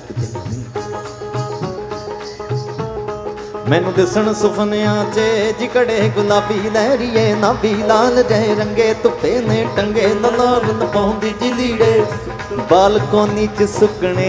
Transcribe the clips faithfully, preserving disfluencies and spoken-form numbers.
मैनू दिसण सुफनिया च जिकड़े गुलाबी लहरीए नाभी लाल जय रंगे धुप्पे ने टंगे ललार न पाउंदी जिलीड़े बालकोनी च सुकने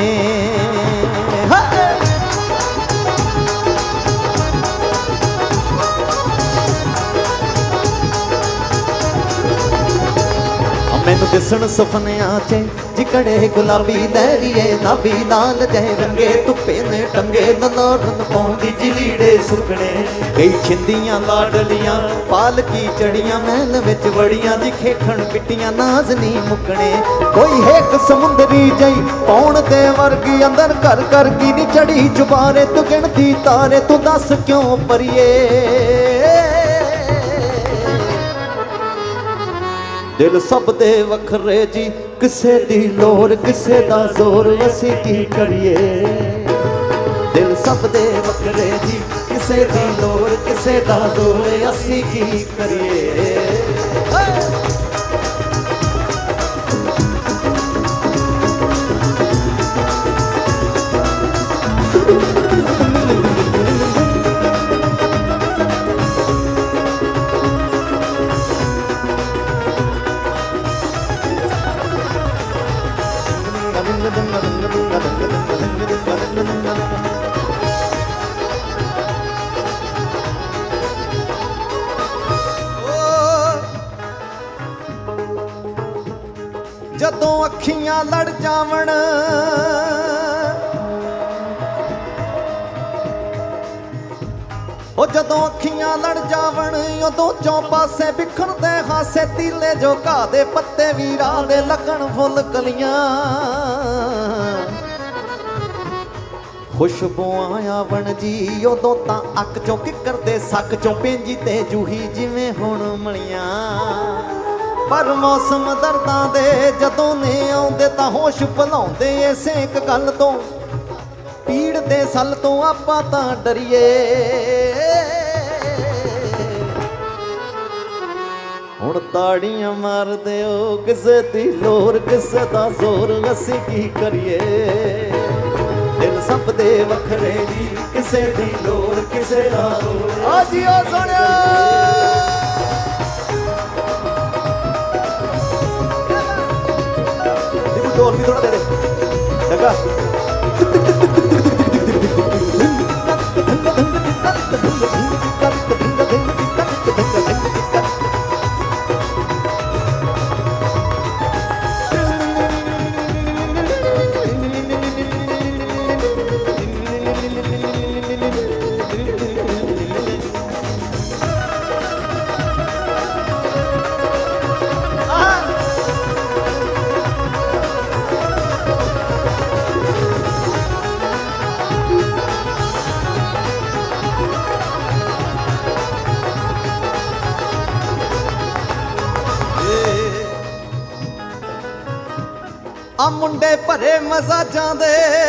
मैनू दिसण सुफनिया च जिकड़े गुलाबी लहरीए नाभी लाल जय रंगे धुप्पे ने टंगे ललारन पाउंदी जिलीड़े सुकने कई छिंदियां लाडलियां पालकी चढ़ियां महल विच वड़ियां दी खेखण पिट्टियां नाज नी मुकने कोई हेक समुंदरी जई पौण दे वर्गी अंदर घर घर की नी चढ़ी चुबारे तू गिणदी तारे तू दस क्यों परिए दिल सब दे वखरे जी किसे दी लोर किसे दा जोर असी की करिए दिल सब दे वखरे जी किसे दी लोर किसे दा जोर असी की करिए जदों अखियां लड़ जावण ओ जदों अखियां लड़ जावण उदों चौं पासे बिखरदे हासे तीले जो घाह दे पत्ते वीरां दे लगण फुल कलियां खुशबुआं आवण जी उदों तां अक चों किकर दे सक चों पेंजी ते जूही जिवें हुण मलियां पर मौसम दर्दां दे जदों ने आउंदे तां होश भुलाउंदे इसे एक गल तो पीड़ दे सल तो आपां तां डरीए हुण ताड़ियां मारदे ओ किसे दी लोर किसे दा जोर असी की करिए दिल सब दे वखरे जी किसे दी लोर किसे दा जोर आ जी ओ सोनिया और भी थोड़ा दे दे लगा आ मुंडे भरे मजाजां दे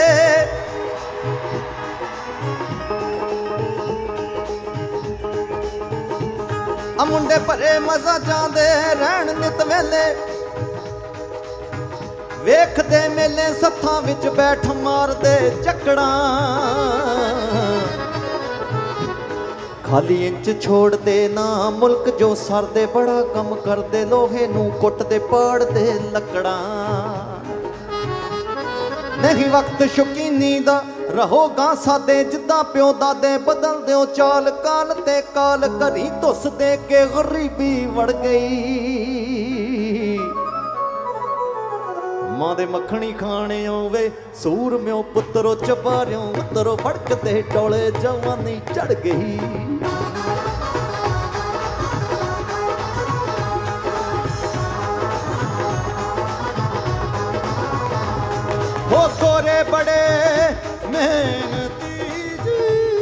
आ मुंडे भरे मजाजां दे रहन नित वेले वेखदे मेले सत्थां विच बैठ मारदे झकड़ां खाली इंच छोड़ दे ना मुल्क जो सरदे बड़ा कम करदे लोहे नूं कुटदे पाड़दे लकड़ां नहीं वक्त शौकीनी दा रहो गा सादे जिद्दां प्यो दादे बदल दिओ चाल काल ते काल घरी तुस दे के गरीबी वड़ गई मां दे मक्खणी खाने वे सूर म्यो पुत्रो चबारियों उतरो फड़कते टोले जवानी चढ़ गई हो गोरे बड़े मेहनती जी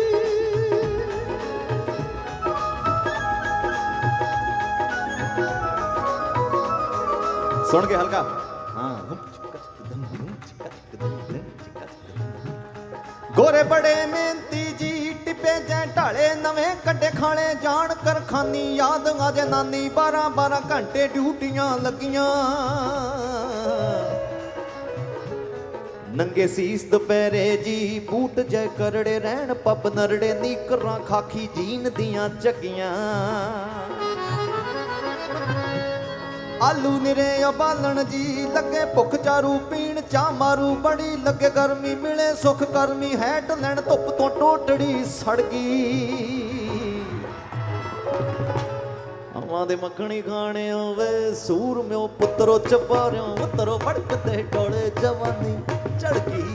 सुन के हल्का हाँ गोरे बड़े मेहनती जी टिपे जै ढाले नवे कड्डे खाने जान कर खानी याद आज नानी बारह बारह घंटे ड्यूटियां लगियां नंगे सीस दोपहरे जी बूट जय करड़े रहन पब नरड़े नीकरां खाकी जीन दियां जगियां आलू निरे उबालन जी लगे भुख चारू पीण चा मारू बड़ी लगे गर्मी मिले सुख गर्मी हैट लैन धुप तो टोटड़ी सड़ गई अम्मा दे मखनी खाने वे सूर म्यो पुत्रो चपारियों पुत्रो फड़कते डोले जवानी चढ़ गई